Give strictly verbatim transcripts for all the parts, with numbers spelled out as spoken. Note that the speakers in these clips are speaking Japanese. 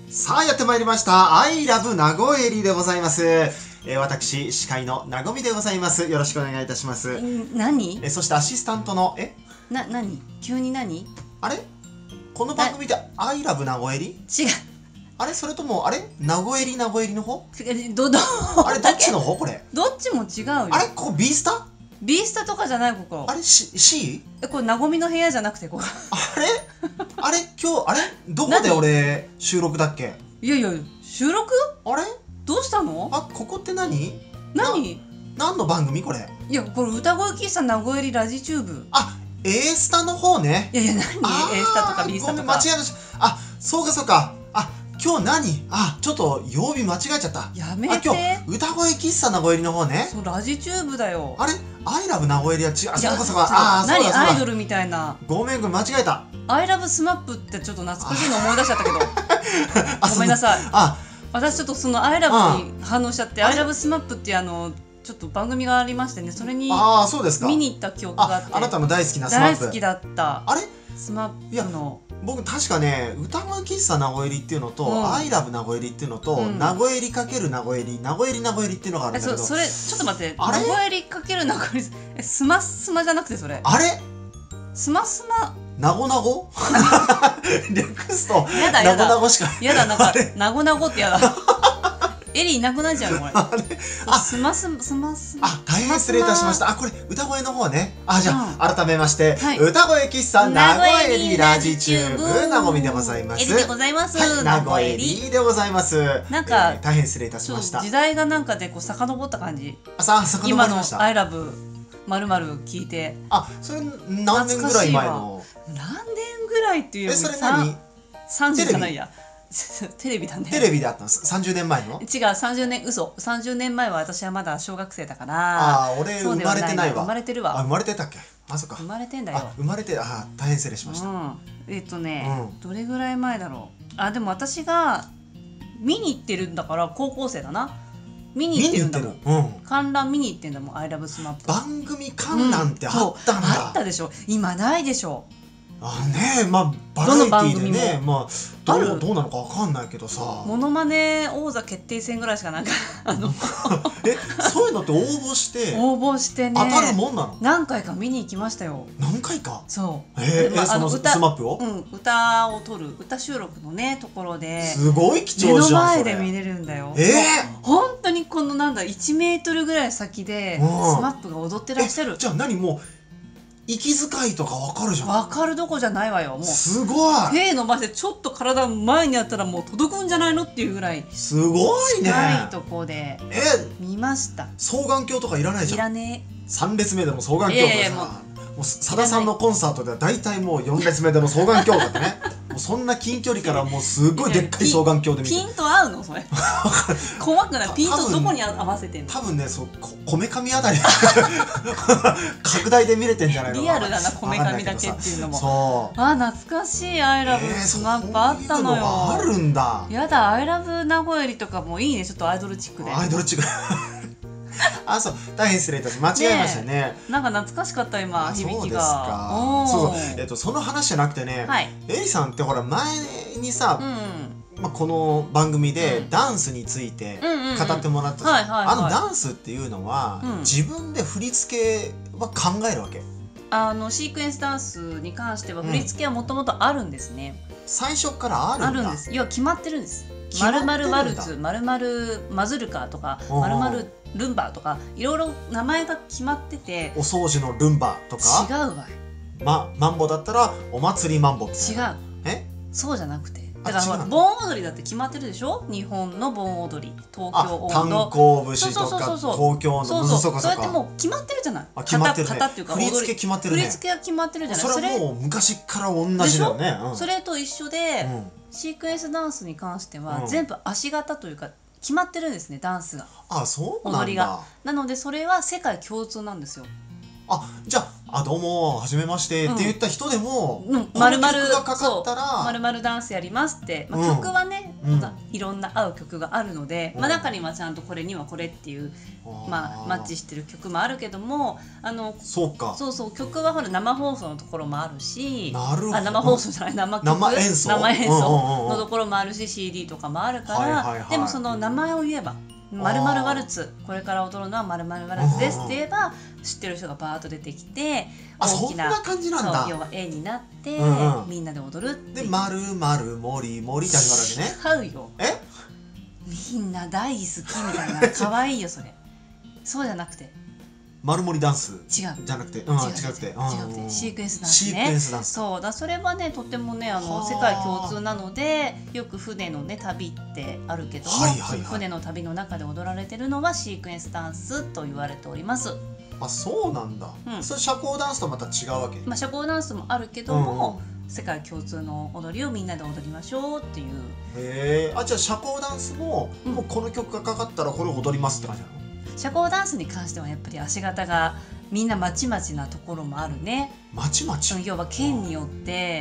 さあやってまいりました。アイラブ名古屋入りでございます。えー、私、司会のなごみでございます。よろしくお願いいたします。 何？ え、そしてアシスタントの、えな、何？急に何？ あれこの番組でアイラブ名古屋入り？ 違う。 あれそれとも、あれ名古屋入り名古屋入りの方？ 違う、ど、ど、 あれどっちの方これ？ どっちも違うよ。 あれここ B スタ？ B スタとかじゃない、ここ。 あれ C？ C？ え、これなごみの部屋じゃなくて、ここ。 あれあれ今日、あれどこで俺収録だっけ？ いやいや、収録？ あれどうしたの？ あ、ここって何？ 何？ 何の番組これ？ いや、これ歌声喫茶名古屋入りラジチューブ。 あ、A スタの方ね。 いやいや、何？ A スタとか B スタとか。 ごめん、間違えました。あ、そうかそうか。あ、今日何？あ、ちょっと曜日間違えちゃった。 やめて。 あ、今日歌声喫茶名古屋入りの方ね。 そう、ラジチューブだよ。 あれアイラブ名古屋入りは違う。そうかそうか。 ああ、 そうだそうだ。 何アイドルみたいな。 ごめんごめん、間違えた。 アイラブスマップってちょっと懐かしいの思い出しちゃったけど。 あ、 ごめんなさい。 あ、 私ちょっとそのアイラブに反応しちゃって、アイラブスマップっていうあのちょっと番組がありましてね、それにああ、そうですか。 見に行った記憶があって。 あ、あなたの大好きなスマップ。 大好きだった。 あれ？ スマップの。 僕確かね、歌声喫茶名古屋入りっていうのと、 うん、 アイラブ名古屋入りっていうのと、うん、名古屋入りかける名古屋入り、名古屋入り名古屋入りっていうのがあるんだけど、 そ, それちょっと待って、名古屋入りかける名古屋入り、え、スマスマじゃなくてそれ？ あれ？ スマスマ。 なごなご？略すとやだやだ。 なごなごしか。 やだ、なんかなごなごってやだ。エリいなくなっちゃうのこれ。あれ、あ、スマススマス。 あ、大変失礼いたしました。あ、これ歌声の方ね。あ、じゃあ、うん、改めまして、 はい、 歌声喫茶名古屋入りラジチューブなごみでございます。 エリでございます。 はい、名古屋入りでございます。 なんか、 えー、大変失礼いたしました。 時代がなんかでこう遡った感じ。 あ、さ、遡りました。 今のアイラブまるまる聞いて。 あ、それ何年ぐらい前の？ 何年ぐらいっていうより。 え、それ何？ さんじゅうじゃないや。テレビだね。 テレビであったの？さんじゅうねんまえの？ 違う、さんじゅうねん、嘘。さんじゅうねんまえは私はまだ小学生だから。 ああ、俺生まれてないわ。 生まれてるわ。 あ、生まれてたっけ？あ、そっか。 生まれてんだよ。 あ、生まれて、あ、大変失礼しました。 うん、えっとね、どれぐらい前だろう。あ、でも私が見に行ってるんだから高校生だな。見に行ってるんだもん。うん、観覧見に行ってんだもん、アイラブスマップ。 番組観覧ってあったんだ。 あったでしょ。今ないでしょ。 あねえ、まあバラエティーでね、まあどうどうなのかわかんないけどさ、 モノマネ王座決定戦ぐらいしかなんかあのえ、そういうのって応募して応募してね、 当たるもんなの？ 何回か見に行きましたよ。 何回か？ そう。 えー、そのスマップを？ うん、歌を撮る歌収録のねところで、 すごい貴重じゃん。 目の前で見れるんだよ。 ええ、 本当にこのなんだいちメートルぐらい先でスマップが踊ってらっしゃる。 じゃあ何もう息遣いとかわかるじゃん。 わかるどこじゃないわよ。もうすごい。 手伸ばしてちょっと体前にあったらもう届くんじゃないのっていうぐらいすごいね。 近いとこでえ見ました。 双眼鏡とかいらないじゃん。 いらねえ。三列目でも双眼鏡とかさ、もうさださんのコンサートでは大体もう四列目でも双眼鏡だってね。もうそんな近距離からもうすごいでっかい双眼鏡で見て。 ピント合うのそれ？怖くない？ピントどこに合わせてんの？ 多分ね、そうこめかみあたり拡大で見れてんじゃないの？ リアルだな、こめかみだけっていうのも。 そう。 あ、懐かしいアイラブスマップあったのよ。 あるんだ。 やだ、アイラブ名古屋入りとかもいいね、ちょっとアイドルチックで。 アイドルチック。あ、そう、大変失礼いたしました。間違えましたね。 なんか懐かしかった今響きが。 そうですか。そうそう、えっとその話じゃなくてね、エリさんってほら前にさ、まあこの番組でダンスについて語ってもらったさ、あのダンスっていうのは自分で振り付けは考えるわけ？ あのシークエンスダンスに関しては振り付けはもともとあるんですね。 最初からあるんだ。 あるんです。要は決まってるんです。まるまるワルツ、まるまるマズルカとか、まるまるルンバとか、いろいろ名前が決まってて。 お掃除のルンバとか？ 違うわ。 ま、マンボだったらお祭りマンボみたいな。 違う。 え？ そうじゃなくて。だから盆踊りだって決まってるでしょ？日本の盆踊り、東京音頭、 炭鉱節とか東京のそうそう、そうやってもう決まってるじゃない。 あ、決まってるね。 型っていうか振り付け決まってるね。 振り付けは決まってるじゃない。 それはもう昔から同じだよね。 それと一緒で、シークエンスダンスに関しては全部足型というか決まってるんですね、ダンスが。 あ、そうなんだ。 踊りが。なのでそれは世界共通なんですよ。 あ、じゃあ、あ、どうも、はじめましてって言った人でも、 まるまるがかかったら、 まるまるダンスやりますって、まあ、曲はね、 いろんな合う曲があるので、まあ、中にはちゃんとこれにはこれっていう、まあ、マッチしてる曲もあるけども、あのそうか、 そうそう、曲はほら生放送のところもあるし、 なるほど、 あ生放送じゃない、生曲、 生演奏生演奏のところもあるし、シーディー とかもあるから、はいはいはい、でもその名前を言えば〇〇ワルツ、これから踊るのは〇〇ワルツですって言えば知ってる人がバーッと出てきて、 大きな、そんな感じなんだ。 そう、要は絵になって、うんうん、みんなで踊るっていう。 で、〇〇モリモリって始まるわけね。 違うよ。 え？ みんな大好きみたいな、可愛いよそれ。そうじゃなくて。 丸盛りダンス違うじゃなくて、うん、違くて、 違くてシークエンスダンスね。 シークエンスダンス。 そうだ、それはねとてもね、あの世界共通なので、よく船のね旅ってあるけども、はいはいはい、船の旅の中で踊られてるのはシークエンスダンスと言われております。 あ、そうなんだ。うん、それ社交ダンスとまた違うわけ？ まあ社交ダンスもあるけども、うん、世界共通の踊りをみんなで踊りましょうっていう。 へえ。あ、じゃあ社交ダンスも、うん、もうこの曲がかかったらこれを踊りますって感じなの？ 社交ダンスに関してはやっぱり足型がみんなまちまちなところもあるね。 まちまち、 要は県によって、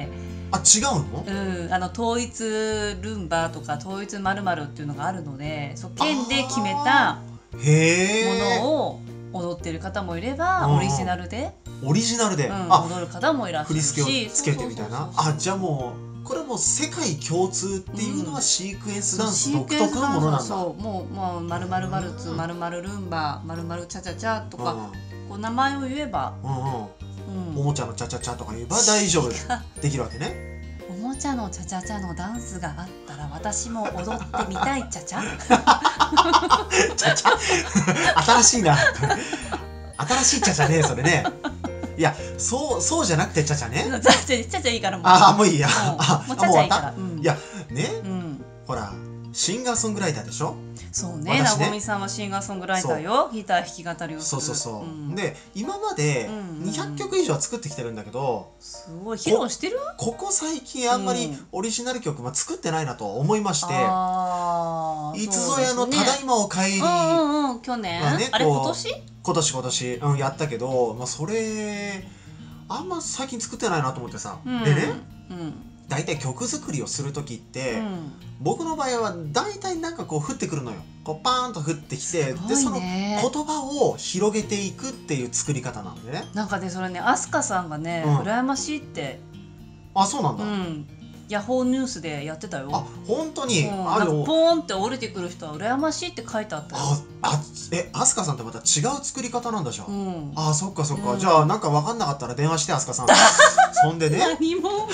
あ、違うの？ うん、あの統一ルンバとか統一〇〇っていうのがあるので、そう県で決めたものを踊ってる方もいれば、オリジナルでオリジナルで、 うん、踊る方もいらっしゃるし、 振り付けをつけてみたいな。あ、じゃあもうこれもう世界共通っていうのはシークエンスダンス独特のものなんだ。 そう、もうもうまるまるワルツ、まるまるルンバ、まるまるチャチャチャとか、こう名前を言えば、 うんうん、おもちゃのチャチャチャとか言えば大丈夫できるわけね。 おもちゃのチャチャチャのダンスがあったら私も踊ってみたいチャチャ。 チャチャ新しいな。新しいチャチャね、それね。いや、そう、そうじゃなくてチャチャね。 チャチャ、チャチャいいからもう。 ああ、もういいや。 あ、もうチャチャいいから。 いや、ね、ほら、シンガーソングライターでしょ。 そうね、なごみさんはシンガーソングライターよ。ギター弾き語りをする。 そうそうそう。で、今までにひゃっきょく以上作ってきてるんだけど、 すごい披露してる？ ここ最近あんまりオリジナル曲も作ってないなと思いまして、いつぞやのただいまおかえり、 去年？あれ今年？ 今年今年、うん、やったけど、まあそれあんま最近作ってないなと思ってさ。でね、大体曲作りをする時って、僕の場合は大体なんかこう降ってくるのよ。こうパーンと降ってきて、でその言葉を広げていくっていう作り方なんでね。 なんかね、それね、飛鳥さんがね、羨ましいって。 あ、そうなんだ。 ヤホーニュースでやってたよ。 あ、本当に。 あのポーンって降りてくる人は羨ましいって書いてあったよ。 あ、え、飛鳥さんってまた違う作り方なんだじゃん。あ、そっかそっか。じゃあなんか分かんなかったら電話して飛鳥さん。そんでね。 何も。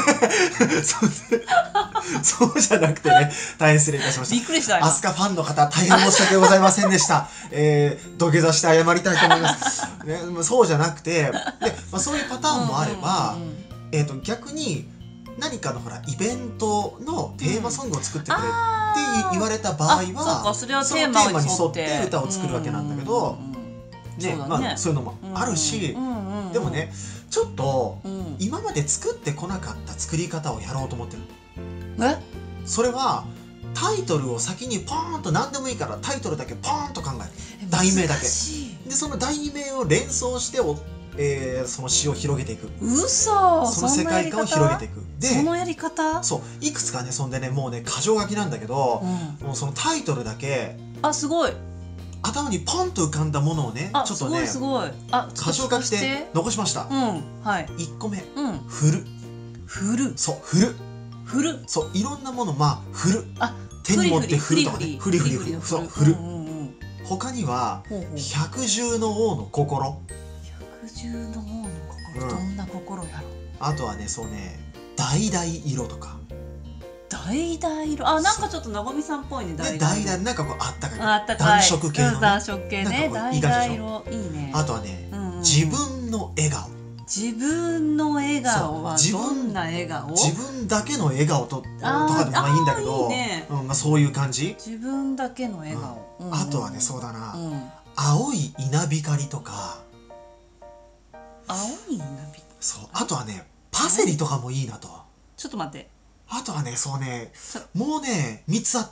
そうじゃなくてね、大変失礼いたしました。 びっくりした。 飛鳥ファンの方、大変申し訳ございませんでした。えー、土下座して謝りたいと思います。ね、そうじゃなくて、で、まあ、そういうパターンもあれば、えっと逆に。何かのほらイベントのテーマソングを作ってくれって言われた場合は、そのテーマに沿って歌を作るわけなんだけど、ね、まあそういうのもあるし、でもね、ちょっと今まで作ってこなかった作り方をやろうと思ってる。 え？ それはタイトルを先にポーンと、何でもいいからタイトルだけポーンと考える。題名だけ。でその題名を連想しておえー、その詩を広げていく。 嘘。 その世界観を広げていく。 で、そのやり方？ そう、いくつかね、そんでね、もうね、箇条書きなんだけど、うん、もうそのタイトルだけ、 あ、すごい。 頭にポンと浮かんだものをね、ちょっとね、 すごいすごい。あ、 箇条書きで残しました。 うん、はい。 いっこめ、 うん、 振る。 振る。 そう、振る。 振る。 そう、いろんなもの、まあ、振る。あ、手に持って振るとかね、振り振り振り。そう、振る。他には、百獣の王の心。 百獣の王の心、どんな心やろ。 あとはね、そうね、橙色とか。 橙色、あ、なんかちょっとなごみさんっぽいね。 橙色、なんかこうあったかい。 あったかい。 暖色系の。 暖色系ね。橙色、いいね。 あとはね、自分の笑顔。 自分の笑顔はどんな笑顔？ 自分だけの笑顔ととかでもいいんだけど、まあそういう感じ。 自分だけの笑顔。 あとはね、そうだな、青い稲光とか。 青い稲光。 そう、あとはね、パセリとかもいいなと。 ちょっと待って。 あとはね、そうね、もうね、みっつあって、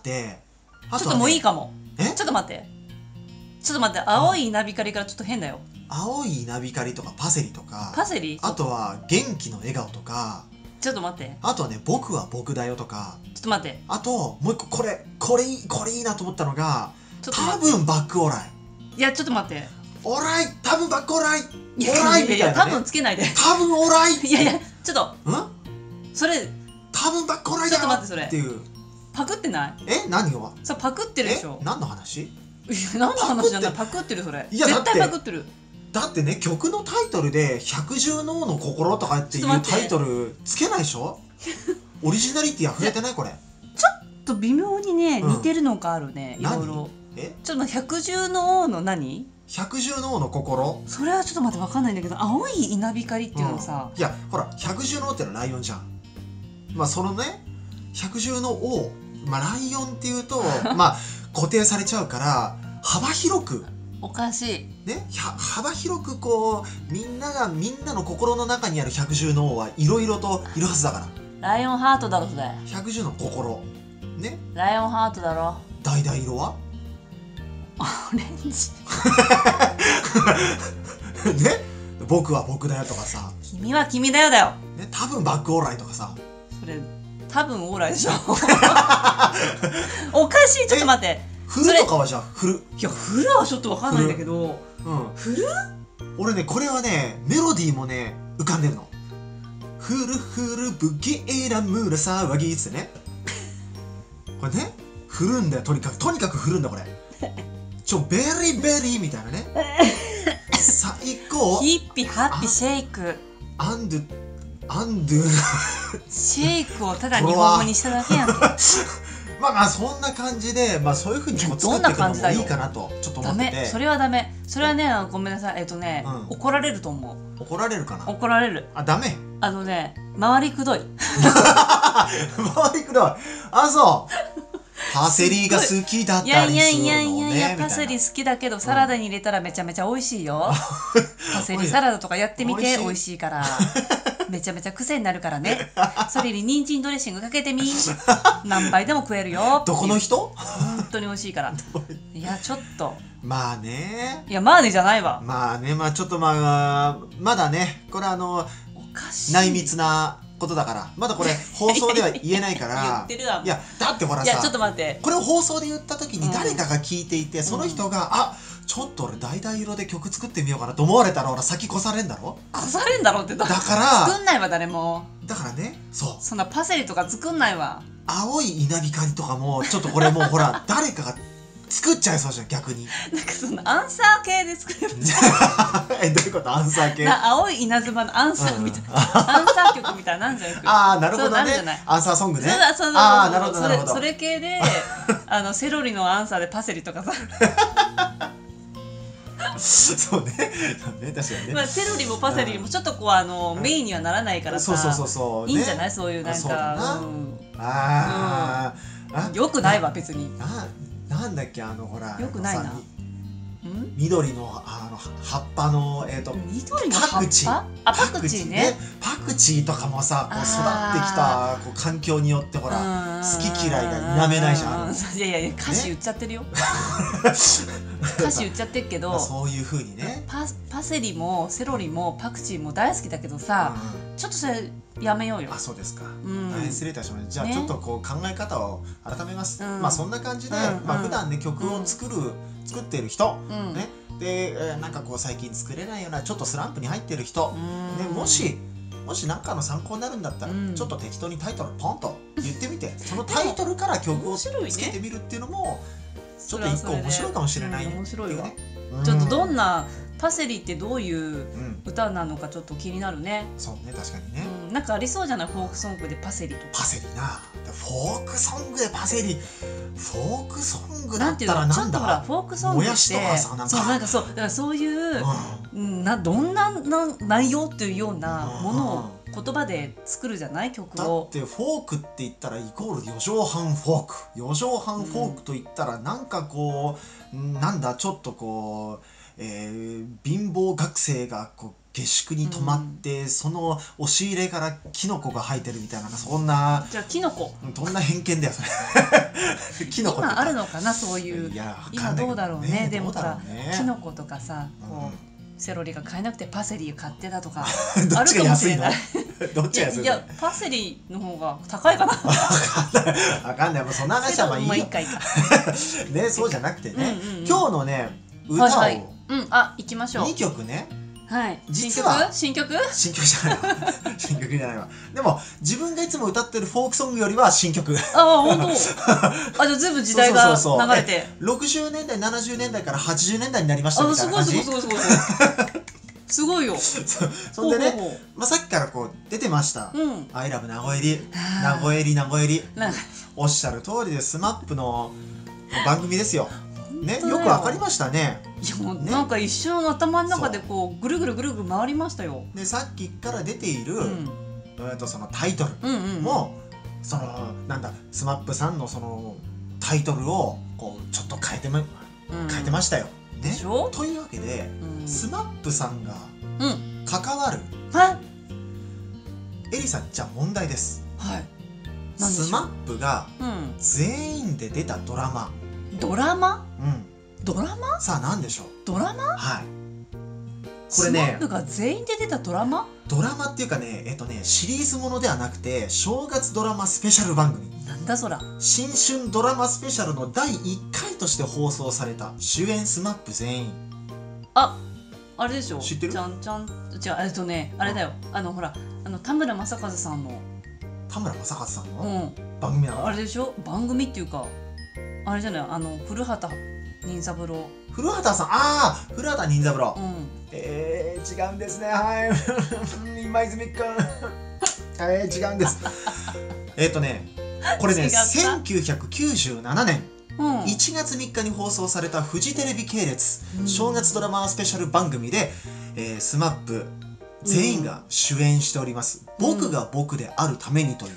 ちょっともういいかも。え？ちょっと待って。ちょっと待って、青い稲光からちょっと変だよ。 青い稲光とかパセリとか。 パセリ？ あとは元気の笑顔とか。 ちょっと待って。 あとはね、僕は僕だよとか。 ちょっと待って。 あともう一個、これこれいいこれいいなと思ったのが、多分バックオーライ。 いやちょっと待って。 オーライ、多分バックオーライ。 オーライみたいな、ね、多分つけないで。 多分オーライ。 いやいやちょっと。 ん？ それ多分バックオーライだよ。 ちょっと待って、それっていう。 パクってない？ え、何を？ そうパクってるでしょ。 え、何の話？ いや何の話なんだ。パクってるそれ。絶対パクってる。 だってね、曲のタイトルで百獣の王の心とかっていうタイトルつけないでしょ。オリジナリティ溢れてないこれ。 ちょっと微妙にね、似てるのがあるね、いろいろ。え、ちょっと百獣の王の何？ 百獣の王の心？それはちょっと待って、わかんないんだけど、青い稲光っていうのさ、 いやほら百獣の王ってのはライオンじゃん。まあそのね、百獣の王、まあライオンっていうとまあ固定されちゃうから幅広く。 おかしいね、幅広くこうみんながみんなの心の中にある百獣の王はいろいろといるはずだから。 ライオンハートだろそれ。 百獣の心ね。 ライオンハートだろ。 橙色はオレンジね、僕は僕だよとかさ、 君は君だよだよ、 ね、多分バックオーライとかさ。 それ多分オーライでしょおかしい。ちょっと待って、 フルとかはじゃあフル。 いやフルはちょっとわかんないんだけど、うん、フル？ 俺ねこれはねメロディーもね浮かんでるの。フルフルブギーラムラ騒ぎっつってね。これね振るんだよ、とにかくとにかく振るんだこれ。ちょベリーベリーみたいなね。最高。 ヒッピハッピシェイク。 アンドゥアンドゥシェイクをただ日本語にしただけやんけ。 まあまあそんな感じで、まあそういう風にこう作っていくのもいいかなとちょっと思ってて。 ダメ、それはダメ。それはね、ごめんなさい、えっとね、うん、怒られると思う。 怒られるかな。 怒られる。 あ、ダメ。 あのね、周りくどい。 周りくどい。あ、そう。パセリが好きだったりするのね。いやいやいやいやいや、 パセリ好きだけどサラダに入れたらめちゃめちゃ美味しいよ。パセリサラダとかやってみて、美味しいから。めちゃめちゃ癖になるからね。それに人参ドレッシングかけてみ。何杯でも食えるよ。 どこの人？ 本当に美味しいから。いやちょっと。 まあね。 いやまあねじゃないわ。 まあね、まあちょっとまあまだね、これあの内密なことだからまだこれ放送では言えないから。 言ってるわ。 いやだってほらさ。 いやちょっと待って。 これを放送で言った時に誰かが聞いていて、その人があ。ちょっと俺橙色で曲作ってみようかなと思われたら俺先越されんだろ。 越されんだろってだから作んないわ誰も。だからね、そうそんなパセリとか作んないわ。 青い稲光とかもちょっとこれもうほら誰かが作っちゃいそうじゃん逆に。 なんかそのアンサー系で作る。 え、どういうことアンサー系？ 青い稲妻のアンサーみたいな、アンサー曲みたいなんじゃない？ ああなるほどね。アンサーソングね。ああなるほどなるほど。 それ系であのセロリのアンサーでパセリとかさ。 そうね、ね確かにね。 まあセロリもパセリもちょっとこうあのメインにはならないからさ、 そうそうそうそう、 いいんじゃない？そういうなんか、 ああ、よくないわ別に。 ななんだっけあのほら、 よくないな。 緑のあの葉っぱのえっと緑の葉っぱ？あ、パクチーね。 パクチーとかもさ、こう育ってきたこう環境によってほら好き嫌いが否めないじゃん。 いやいやいや歌詞言っちゃってるよ。歌詞言っちゃってるけど、 そういう風にね。 パパセリもセロリもパクチーも大好きだけどさ、ちょっとそれやめようよ。 あ、そうですか。大変失礼いたしました。じゃあちょっとこう考え方を改めます。まあそんな感じで、まあ普段ね曲を作る作っている人ね。で、えー、なんかこう最近作れないようなちょっとスランプに入ってる人で、もしもし何かの参考になるんだったら、ちょっと適当にタイトルポンと言ってみて、そのタイトルから曲をつけてみるっていうのもちょっと一個面白いかもしれない。 面白いわ。ちょっとどんなパセリってどういう歌なのかちょっと気になるね。 そうね、確かにね。 なんかありそうじゃない、フォークソングでパセリとか。 パセリな。フォークソングでパセリ。フォークソングだったらなんだ。 ちょっとほらフォークソングって、そうなんかそうだからそういうなどんな内容っていうようなものを言葉で作るじゃない曲を。 だってフォークって言ったらイコール四畳半フォーク。四畳半フォークと言ったらなんかこうなんだちょっとこう。えー、貧乏学生がこう下宿に泊まって、うん、その押し入れからキノコが生えてるみたいな、そんな。 じゃあキノコどんな偏見だよそれ。キノコ今あるのかな、そういう。 いや今どうだろうね。でもさ、キノコとかさ、こう、うん、セロリが買えなくてパセリ買ってだとかあるかもしれない。 どっちがする？ いやパセリの方が高いかな。 分かんない分かんない、もうそんな話はまあいいよ。ね、そうじゃなくてね、今日のね歌を、 うん、あ、行きましょう。 にきょくね、 はい、 実は新曲新曲じゃないわ新曲じゃないわ。でも自分がいつも歌ってるフォークソングよりは新曲。 ああ、本当。あ、じゃあずいぶん時代が流れてろくじゅうねんだいななじゅうねんだいからはちじゅうねんだいになりましたみたいな感じ。 すごいすごいすごいすごいすごいよ。 そんでね、まあさっきからこう出てました「アイラブ名古屋入り」「名古屋入り名古屋入り」おっしゃる通りでスマップの番組ですよ。ね、よくわかりましたね。 いやもうなんか一瞬頭の中でこうぐるぐるぐるぐる回りましたよ。 でさっきから出ているえとそのタイトルもそのなんだスマップさんのそのタイトルをこうちょっと変えてま変えてましたよ。ね、というわけでスマップさんが関わるエリさん、じゃあ問題です。スマップが全員で出たドラマ。 ドラマ？ うん。 ドラマ？ さあ何でしょう？ ドラマ？ はい。これね、 スマップが全員で出たドラマ？ ドラマっていうかね、えっとね、シリーズものではなくて正月ドラマスペシャル番組。 なんだそら。 新春ドラマスペシャルのだいいっかいとして放送された主演スマップ全員。 あ、あれでしょ。 知ってる？ ちゃんちゃん、違う、えっとね、あれだよ。あのほら、あの田村正和さんの。 田村正和さんの番組なの？ あれでしょ。番組っていうか。あれじゃない、あの古畑任三郎。 古畑さん、ああ、古畑任三郎。うん、えー、違うんですね、はい。今泉くん。えー、違うんです。えっとね、これね、せんきゅうひゃくきゅうじゅうななねんいちがつみっかに放送されたフジテレビ系列、うん、正月ドラマスペシャル番組で、えー、スマップ全員が主演しております「うん、僕が僕であるために」という、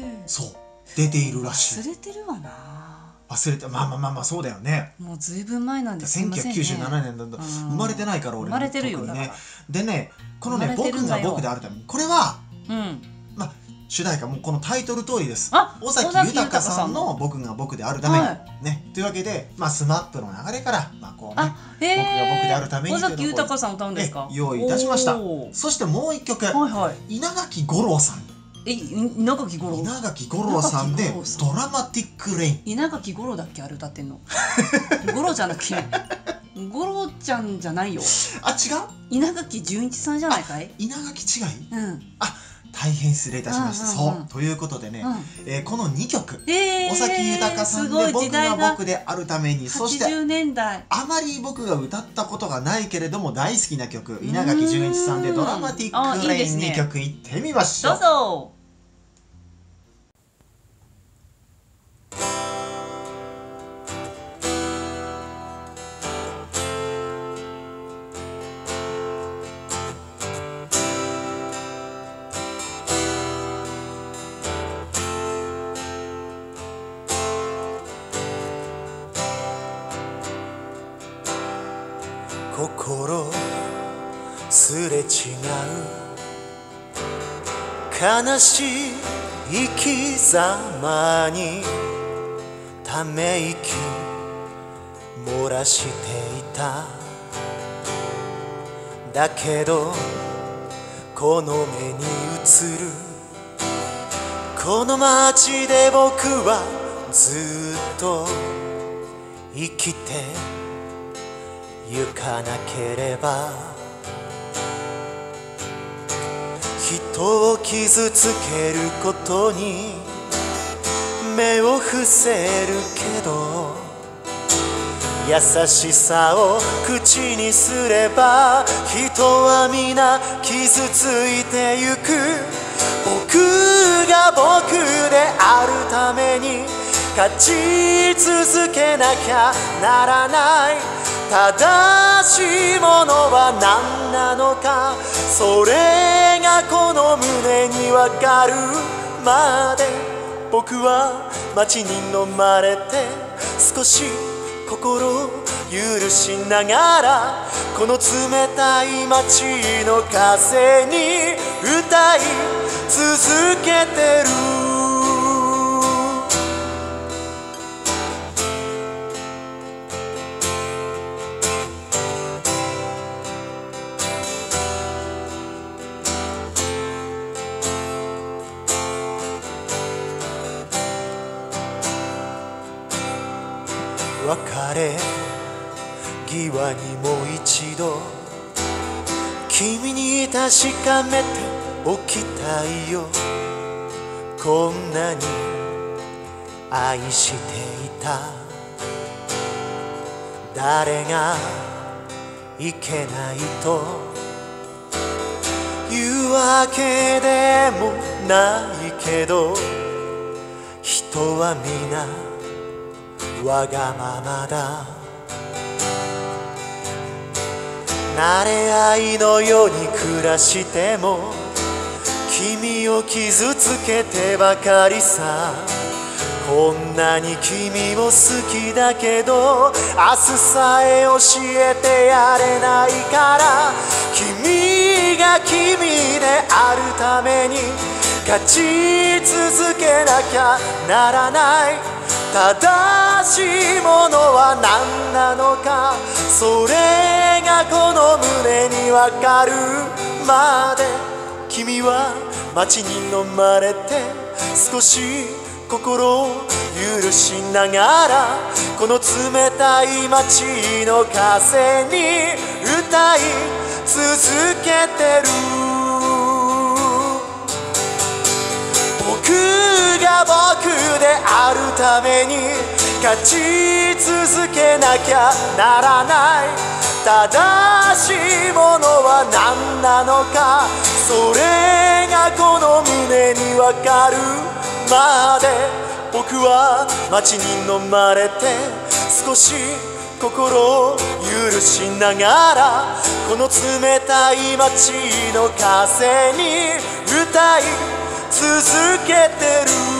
へえ、そう出ているらしい。 忘れてるわな。 忘れて、まあまあまあまあそうだよね。 もうずいぶん前なんです。 せんきゅうひゃくきゅうじゅうななねんだと生まれてないから俺。 生まれてるよね。でね、このね僕が僕であるために、これはまあ主題歌もこのタイトル通りです。尾崎豊さんの僕が僕であるためにね。というわけで、まあスマップの流れからまあこうね、僕が僕であるために尾崎豊さん歌うんですか？ 用意いたしました。そしてもう一曲、稲垣吾郎さん。 え、稲垣吾郎。 稲垣吾郎さんでドラマティックレイン。 稲垣吾郎だっけ、あれ歌ってんの。吾郎じゃなくて吾郎ちゃんじゃないよ。 あ、違う？ 稲垣潤一さんじゃないかい？ 稲垣違い？ うん。 あ、大変失礼いたしました。そうということでね、えこのにきょく、尾崎豊さんで僕が僕であるために、そしてあまり僕が歌ったことがないけれども大好きな曲、稲垣潤一さんでドラマティックレインにきょくいってみましょう。 どうぞ。 心すれ違う悲しい生き様にため息漏らしていた。だけどこの目に映るこの街で僕はずっと生きて行かなければ。人を傷つけることに目を伏せるけど、優しさを口にすれば人は皆傷ついてゆく。僕が僕であるために勝ち続けなきゃならない。正しいものは何なのか、それがこの胸にわかるまで、僕は街に飲まれて少し心を許しながら、この冷たい街の風に歌い続けてる。 別れ際にもう一度君に確かめておきたいよ。こんなに愛していた誰がいけないというわけでもないけど、人は皆わがままだ。慣れ合いのように暮らしても君を傷つけてばかりさ。こんなに君を好きだけど明日さえ教えてやれないから、君が君であるために勝ち続けなきゃならない。正しいものは何なのか、それがこの胸にわかるまで。君は街に飲まれて少し心を許しながら、この冷たい街の風に歌い続けてる。僕が僕であるために勝ち続けなきゃならない。正しいものは何なのか、それがこの胸にわかるまで。僕は街に飲まれて少し心を許しながら、この冷たい街の風に歌い続けてる。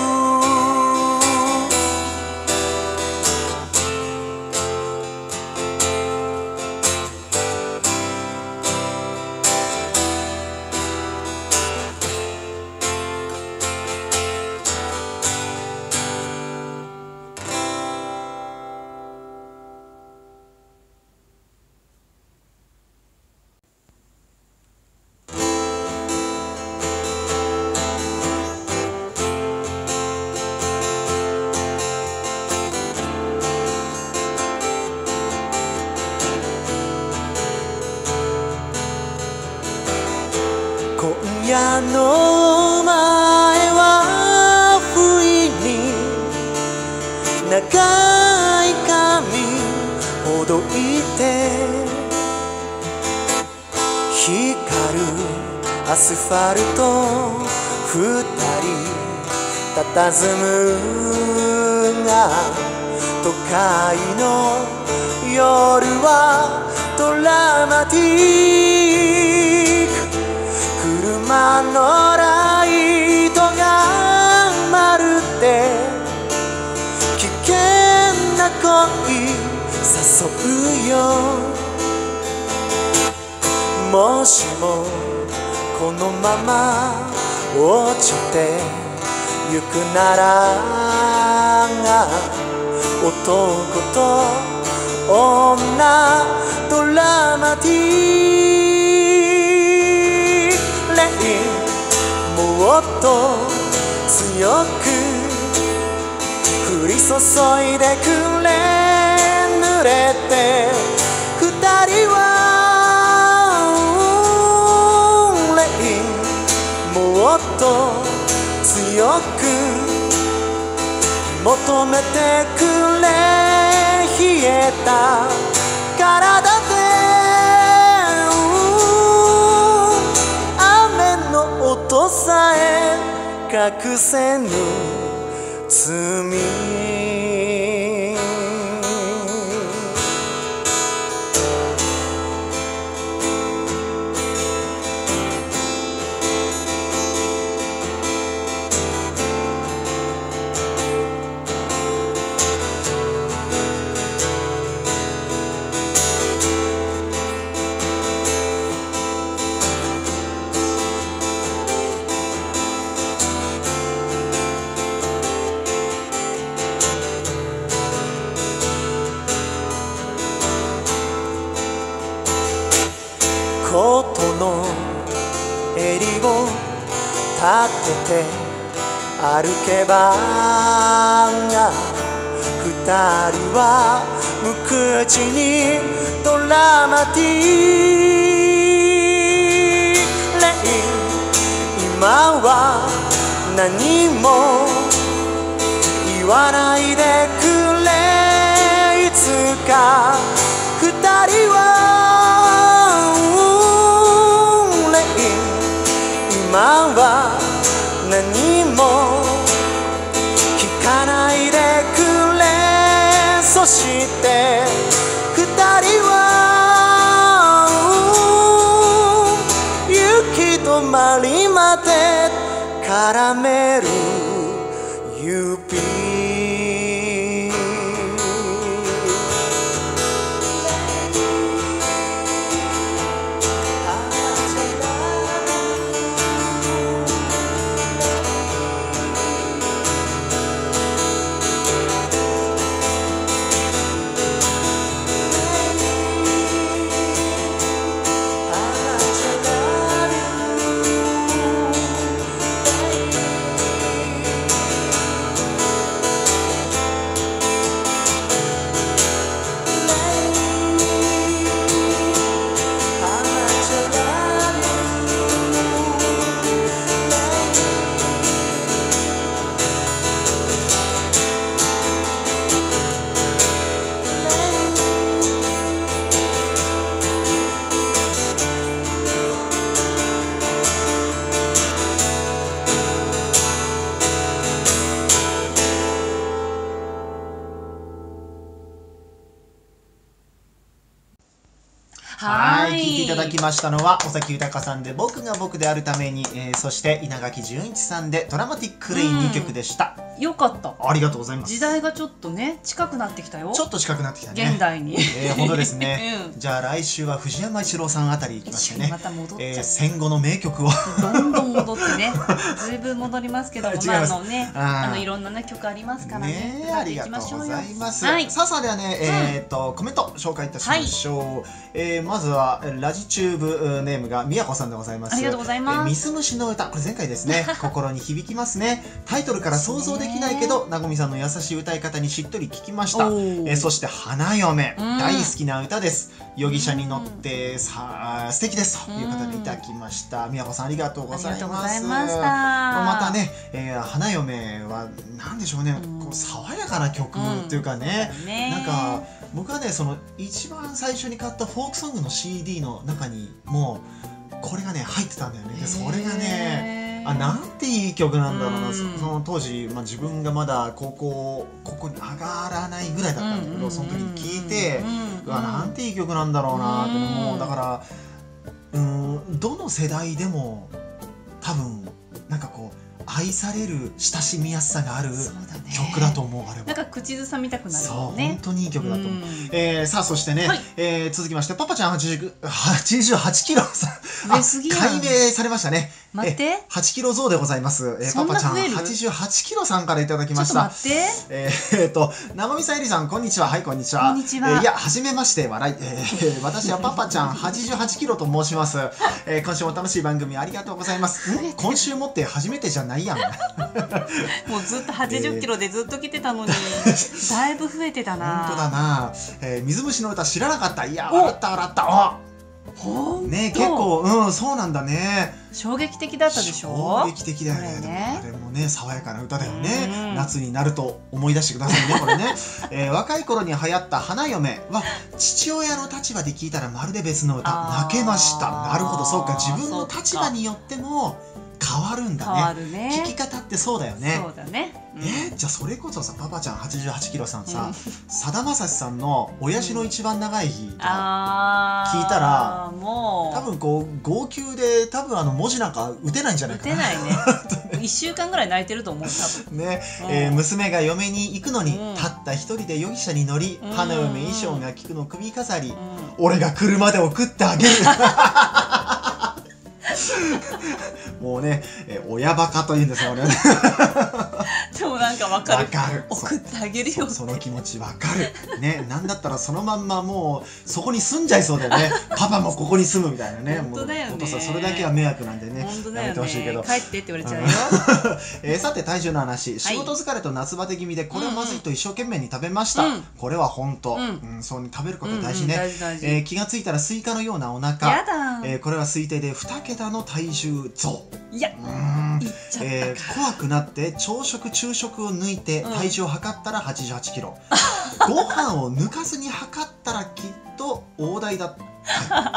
今夜の前は不意に長い髪ほどいて、光るアスファルト二人佇むが、都会の夜はドラマティック。車のライトがまるで危険な恋誘うよ。もしもこのまま落ちてゆくなら、男と女ドラマティック。もっと強く降り注いでくれ、濡れて二人はレイン。もっと強く求めてくれ、冷えた体で音さえ隠せぬ罪。コートの襟を立てて歩けば二人は無口にドラマティックレイン、今は何も言わないでくれ、いつか二人はレイン、今は何も聞かないでくれ、そして二人は行き止まりまで絡める指。 はい、聴いていただきましたのは尾崎豊さんで僕が僕であるために、えー、そして稲垣潤一さんでドラマティックレインにきょくでした。 よかった。 ありがとうございます。 時代がちょっとね近くなってきたよ。 ちょっと近くなってきたね。 現代に。 えー、本当ですね。うん、じゃあ来週は藤山一郎さんあたり行きましてね。 また戻っちゃう。 えー、戦後の名曲をどんどん戻ってね。ずいぶん戻りますけども、まああのね、あのいろんなね曲ありますからね。 ね、ありがとうございます。はい、さあさあではね、えっとコメント紹介いたしましょう。はい、えー、まずはラジチューブネームがみやこさんでございます。 ありがとうございます。 えー、ミス虫の歌、これ前回ですね。心に響きますね。タイトルから想像できないけど、なごみさんの優しい歌い方にしっとり聞きました。えー、そして花嫁、大好きな歌です。容疑者に乗ってさあ素敵ですという方でいただきました。みやこさんありがとうございます。またね、えー、花嫁はなんでしょうね、こう爽やかな曲というかね、うん、ねなんか僕はねその一番最初に買ったフォークソングの シーディー の中にもうこれがね入ってたんだよね。でそれがねあなんていい曲なんだろうな、うん、その当時、まあ、自分がまだ高校ここに上がらないぐらいだったんだけど、その時に聴いて、うん、うわなんていい曲なんだろうなって、うん、もうだからうんどの世代でも多分なんかこう愛される親しみやすさがある曲だと思う。あれはなんか口ずさみたくなるもんね。 そう本当にいい曲だと思う。えー、さあそしてね、はい、えー、続きましてパパちゃんはちじゅうはちキロさあ解明されましたね。 待って、 はちキロ増でございます。えー、パパちゃんはちじゅうはちキロさんからいただきました。 ちょっと待って。 えー、っとなごみさんえりさんこんにちは。はいこんにちは。 こんにちは。 えー、いや初めまして笑い。えー、私はパパちゃんはちじゅうはちキロと申します。えー、今週も楽しい番組ありがとうございます。今週もって初めてじゃないやん。 もうずっとはちじゅっキロでずっと来てたのに、だいぶ増えてたな。 本当だな。えー、水虫の歌知らなかった。いや笑った笑った。あね結構うんそうなんだね。 衝撃的だったでしょ。 衝撃的だよね。でもあれもね爽やかな歌だよね。夏になると思い出してくださいねこれね。えー、若い頃に流行った花嫁は父親の立場で聞いたらまるで別の歌。泣けました。なるほどそうか自分の立場によっても変わるんだね。 変わるね。 聞き方ってそうだよね。 そうだね。 うん、えー、じゃあそれこそさパパちゃんはちじゅうはちキロさんさ、さだまさしさんの親父の一番長い日とか聞いたら、うん、もう多分こう号泣で多分あの文字なんか打てないんじゃないかな。 打てないね。いっしゅうかんぐらい泣いてると思う多分。ね、 うん、えー、娘が嫁に行くのに、うん、たった一人で容疑者に乗り、うん、花嫁衣装が菊の首飾り、うん、俺が車で送ってあげる。もうね、えー、親バカというんですよね。 でもなんかわかる。 わかる。 送ってあげるよ。 その気持ちわかる。ね、なんだったらそのまんまもうそこに住んじゃいそうだよね。パパもここに住むみたいなね。 本当だよね。 お父さんそれだけは迷惑なんでね。 本当だよね。 やめてほしいけど。 帰ってって言われちゃうよ。 えー、さて体重の話。仕事疲れと夏バテ気味でこれはまずいと一生懸命に食べました。うん、これは本当。うん、うん、そうに食べること大事ね。えー、気がついたらスイカのようなお腹。 やだ。 えー、これは推定でに桁の体重増。 いや。うん。いっちゃったか。 えー、怖くなって朝食昼食を抜いて体重を測ったらはちじゅうはちキロ、うん、ご飯を抜かずに測ったらきっと大台だった。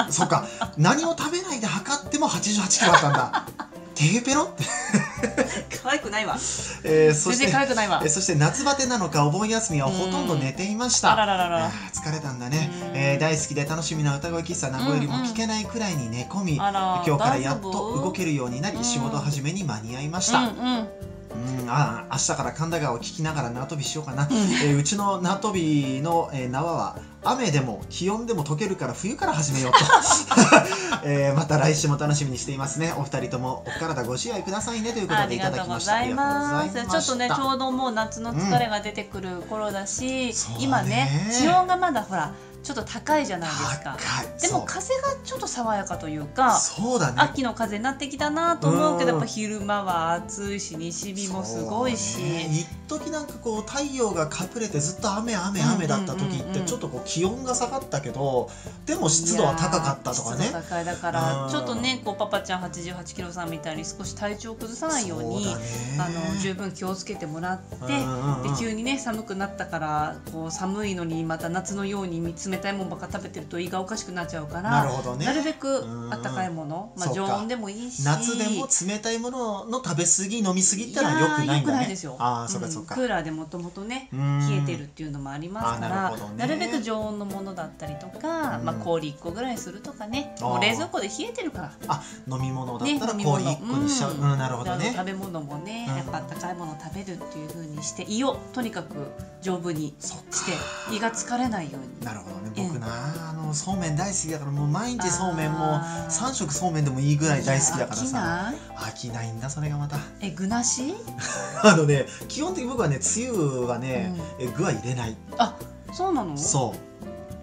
そうか、何を食べないで測ってもはちじゅうはちキロだったんだ。テーペロって可愛くないわ。 えー、そして全然可愛くないわ。 えー、そして夏バテなのかお盆休みはほとんど寝ていました。 あらららら。 疲れたんだね。えー、大好きで楽しみな歌声喫茶名古屋よりも聞けないくらいに寝込み、今日からやっと動けるようになり仕事始めに間に合いました。うんうんうん、ああ明日から神田川を聞きながら縄跳びしようかな。う, えー、うちの縄跳びの、えー、縄は雨でも気温でも溶けるから冬から始めようと、えー、また来週も楽しみにしていますね。お二人ともお体ご自愛くださいねということでいただきました。 ありがとうございます。ちょっとねちょうどもう夏の疲れが出てくる頃だし、うん、今ね気温がまだほらちょっと高いじゃないですか。でも風がちょっと爽やかというか、 そうだね、 秋の風になってきたなと思うけど、やっぱ昼間は暑いし西日もすごいし、 一時なんかこう太陽が隠れてずっと雨雨雨だった時ってちょっとこう気温が下がったけど、でも湿度は高かったとかね。 湿度高いだからちょっとねこうパパちゃんはちじゅうはちキロさんみたいに少し体調を崩さないようにあの十分気をつけてもらって、で急にね寒くなったからこう寒いのにまた夏のように冷たいものばっか食べてると胃がおかしくなっちゃうから、 なるほどね、 なるべく温かいもの、まあ常温でもいいし、 夏でも冷たいものの食べ過ぎ飲み過ぎってのは良くないんだね。 良くないですよ。 ああそうかそうか。 クーラーでもともとね冷えてるっていうのもありますから、なるべく常温のものだったりとか、まあ氷いっこぐらいするとかね。もう冷蔵庫で冷えてるから。 あ、飲み物だったら氷いっこにしちゃう。うん、なるほどね。 食べ物もねやっぱ温かいものを食べるっていう風にして胃をとにかく丈夫にして胃が疲れないように。 なるほどね。僕なあのそうめん大好きだからもう毎日そうめんもさん食そうめんでもいいぐらい大好きだからさ。飽きないんだそれがまた。 え、具なし？ あのね基本的に僕はねつゆはね具は入れない。 あ、そうなの？ そう。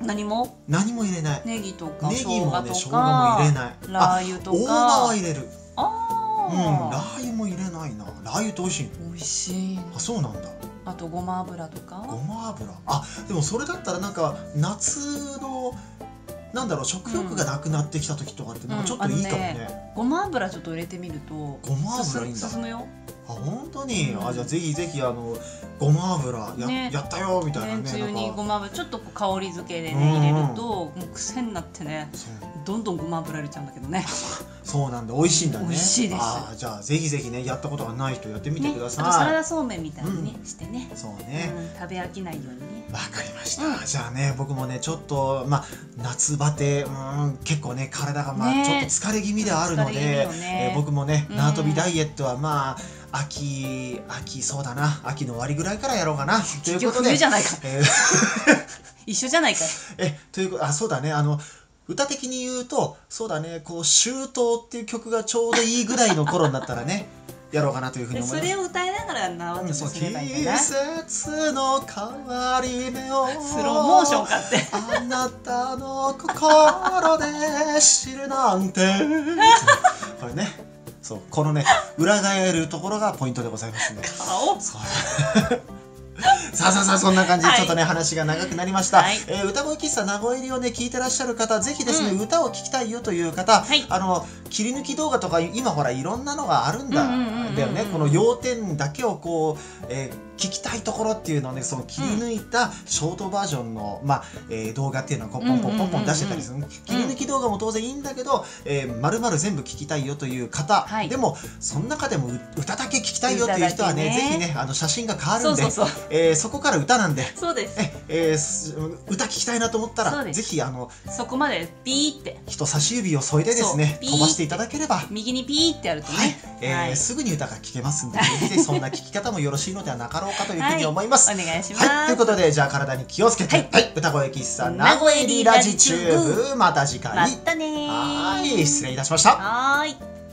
何も？ 何も入れない。 ネギとかネギもね生姜も入れない。 ラー油とか。 大葉は入れる。 ああ。 うん、ラー油も入れないな。ラー油って美味しい。 美味しい。 あ、そうなんだ。 あとごま油とか。 ごま油。あ、でもそれだったらなんか夏のなんだろう食欲がなくなってきた時とかってなんかちょっといいかもね。 ごま油ちょっと入れてみると。 ごま油いいんだ。 進むよ。 あ、本当に。あ、じゃあぜひぜひあのごま油ややったよみたいなね。 めんつゆにごま油ちょっと香り付けでね入れるともう癖になってね。どんどんごま油入れちゃうんだけどね。 そうなんだ、美味しいんだね。 美味しいです。 ああ、じゃあぜひぜひねやったことがない人やってみてください。 あとサラダそうめんみたいにねしてね。 そうね。 食べ飽きないようにね。 わかりました。じゃあね僕もねちょっとまあ夏バテうん結構ね体がまあちょっと疲れ気味ではあるので僕もね縄跳びダイエットはまあ秋秋そうだな秋の終わりぐらいからやろうかなということで。 冬じゃないか。一緒じゃないか。 えということあそうだねあの。歌的に言うとそうだねこう「秋冬」っていう曲がちょうどいいぐらいの頃になったらねやろうかなというふうに思います。 それを歌いながら縄跳びすればいいんだな。 季節の変わり目をスローモーションかってあなたの心で知るなんてこれねそうこのね裏返るところがポイントでございますね。 顔そうさあさあさあそんな感じでちょっとね、はい、話が長くなりました、はいえー、歌声喫茶名古屋入りをね聞いてらっしゃる方ぜひですね、うん、歌を聴きたいよという方、はい、あの切り抜き動画とか今ほらいろんなのがあるんだだよね。この要点だけをこう、えー、聞きたいところっていうのをねその切り抜いたショートバージョンの、まあえー、動画っていうのをこうポンポンポンポン出してたりする切り抜き動画も当然いいんだけど、えー、丸々全部聞きたいよという方、はい、でもその中でも歌だけ聞きたいよという人はね、ねぜひねあの写真が変わるんでそうそうそう、えー、そこから歌なんでそうですえ、えー、歌聞きたいなと思ったらぜひあのそこまでピーって人差し指を添えてですね飛ばしていただければ右にピーってやるとね、 はいえーはい、すぐに歌が聴けますんでぜひそんな聴き方もよろしいのではなかろうかというふうに思います、 はい、お願いします、 はい、ということでじゃあ体に気をつけて、はいはい、歌声喫茶名古屋リラジチューブまた次回またねはい失礼いたしましたはい